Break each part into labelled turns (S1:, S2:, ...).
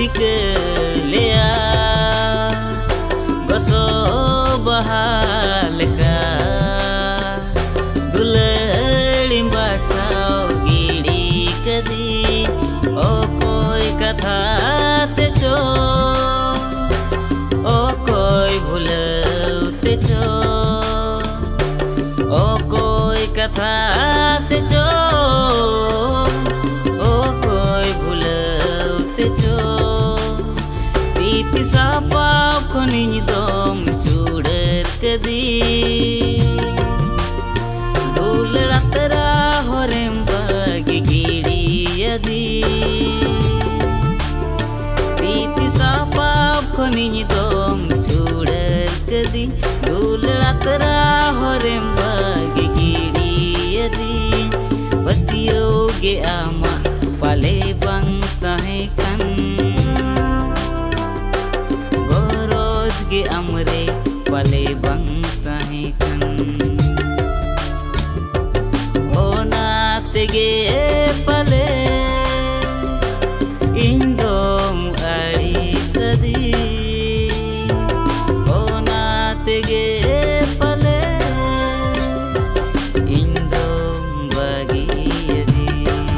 S1: टिके लिया गसो बहालका दुलड़ी बाछाओ गिड़ी कदी ओ कोई कथा ते चो ओ कोई भूलते चो ओ कोई कथा ते चो ओ कोई भूलते चो तीति सापाप कोनी दोम चूड़र कदी दूल रतरा होरेम बागी गिड़ी यदी तीति सापाप कोनी दोम चूड़र कदी दूल रतरा होरेम बागी गिड़ी यदी बतियोगे आमा पाले बंग ताहे कन गोरोज गे अमरे पाले बंग ताहे कन ओनाते गे पाले इंदोम आड़ी सदी ओनाते गे पाले इंदोम बागी यदी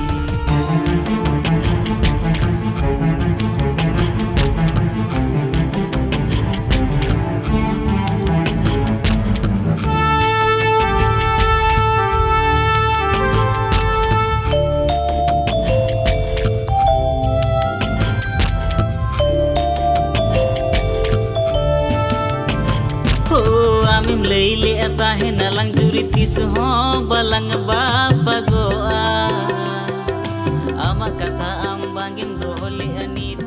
S1: आमिम लैले ताहे नलंग जुरी तिस हो बलंग बापा गोआ आमा कथा आम बांगिम दोहले अनीत